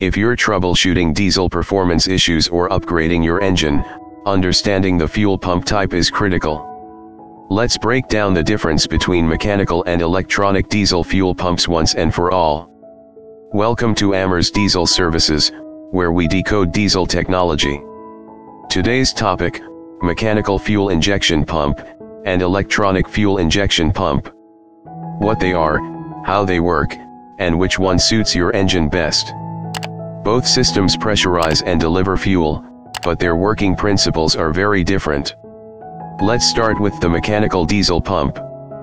If you're troubleshooting diesel performance issues or upgrading your engine, understanding the fuel pump type is critical. Let's break down the difference between mechanical and electronic diesel fuel pumps once and for all. Welcome to Amers Diesel Services, where we decode diesel technology. Today's topic: mechanical fuel injection pump and electronic fuel injection pump. What they are, how they work, and which one suits your engine best. Both systems pressurize and deliver fuel, but their working principles are very different. Let's start with the mechanical diesel pump.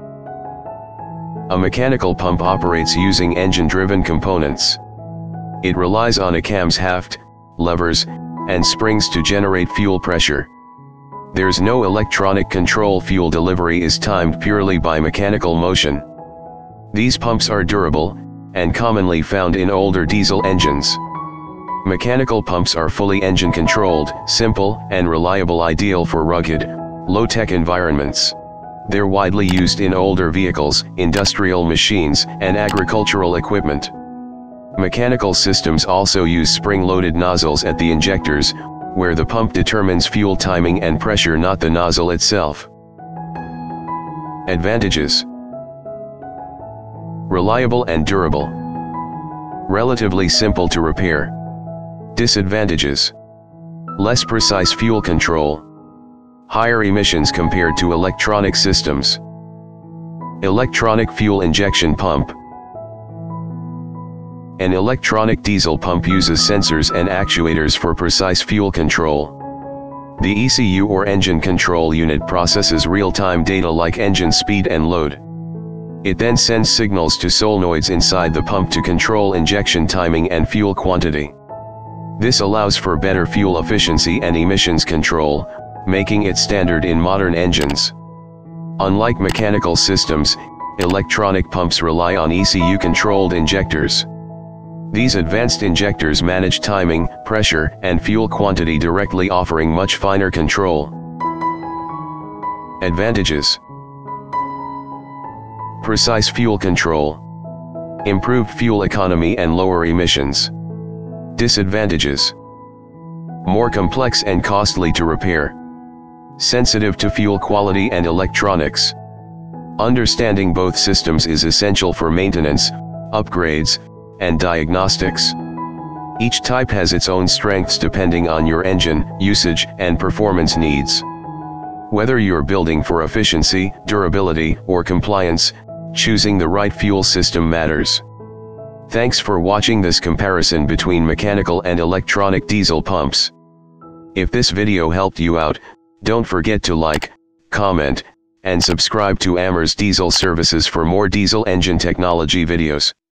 A mechanical pump operates using engine-driven components. It relies on a camshaft, levers, and springs to generate fuel pressure. There's no electronic control. Fuel delivery is timed purely by mechanical motion. These pumps are durable, and commonly found in older diesel engines. Mechanical pumps are fully engine-controlled, simple, and reliable, ideal for rugged, low-tech environments. They're widely used in older vehicles, industrial machines, and agricultural equipment. Mechanical systems also use spring-loaded nozzles at the injectors, where the pump determines fuel timing and pressure, not the nozzle itself. Advantages: reliable and durable. Relatively simple to repair. Disadvantages: less precise fuel control. Higher emissions compared to electronic systems. Electronic fuel injection pump. An electronic diesel pump uses sensors and actuators for precise fuel control. The ECU or engine control unit processes real-time data like engine speed and load. It then sends signals to solenoids inside the pump to control injection timing and fuel quantity. This allows for better fuel efficiency and emissions control, making it standard in modern engines. Unlike mechanical systems, electronic pumps rely on ECU-controlled injectors. These advanced injectors manage timing, pressure, and fuel quantity directly, offering much finer control. Advantages: precise fuel control. Improved fuel economy and lower emissions. Disadvantages: more complex and costly to repair. Sensitive to fuel quality and electronics. Understanding both systems is essential for maintenance, upgrades, and diagnostics. Each type has its own strengths depending on your engine, usage, and performance needs. Whether you're building for efficiency, durability, or compliance, choosing the right fuel system matters. Thanks for watching this comparison between mechanical and electronic diesel pumps. If this video helped you out, don't forget to like, comment, and subscribe to Amers Diesel Services for more diesel engine technology videos.